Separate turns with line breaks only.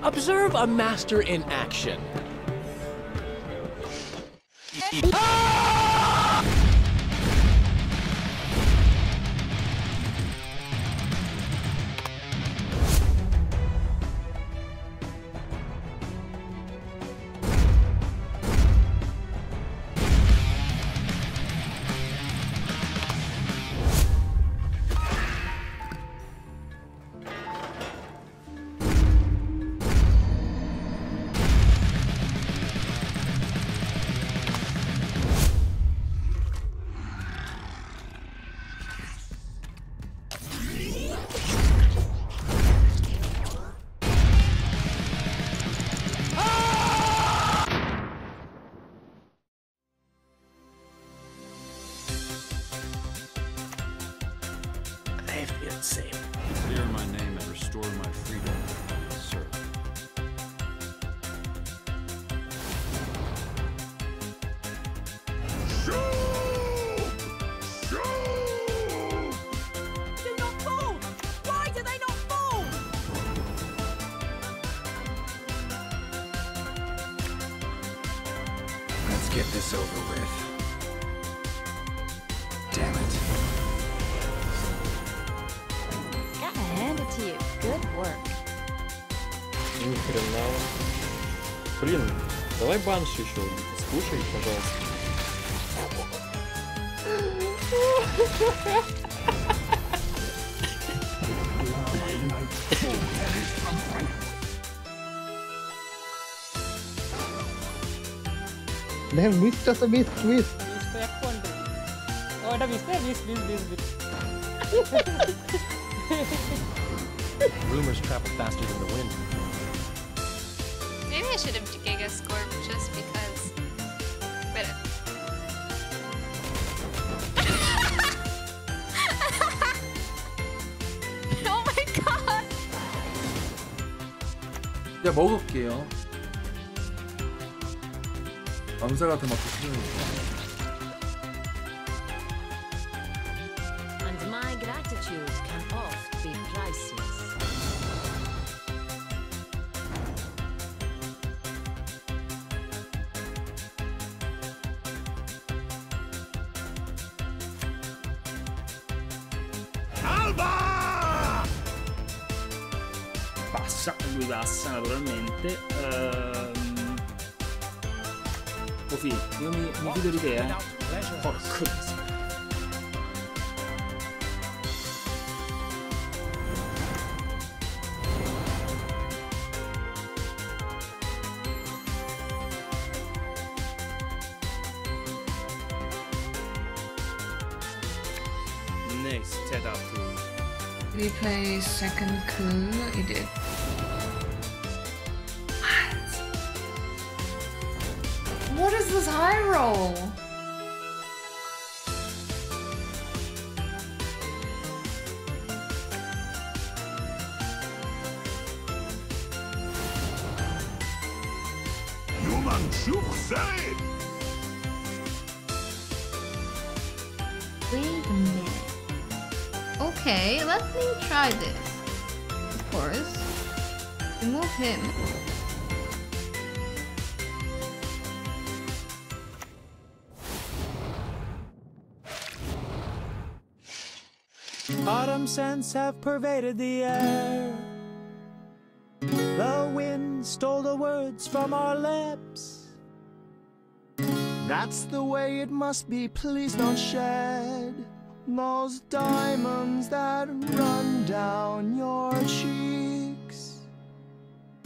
Observe a master in action.
Clear my name and restore my freedom, sir.
Do not fall! Why do they not fall?
Let's get this over with. Damn it.
Gotta hand it to you. Good work.
Ни хрена. Блин, давай банши еще скушай, пожалуйста.
Det visste så visst.
Visst jag kunde. Ja, det visste jag. Visst.
Rumors travel faster than the wind.
Maybe I should have Giga scored just because. But oh my god!
야, 먹을게요. 암사 같은 맛도 싫으니까.
And my gratitude can oft be priceless.
Lui passa naturalmente. Kofi, io mi fido di te, Porco.
Next, set up to.
Did he play second coup? He did. What is this high roll?
Wait a minute. Okay, let me try this. Of course. Remove him.
Autumn scents have pervaded the air. The wind stole the words from our lips. That's the way it must be, please don't shed those diamonds that run down your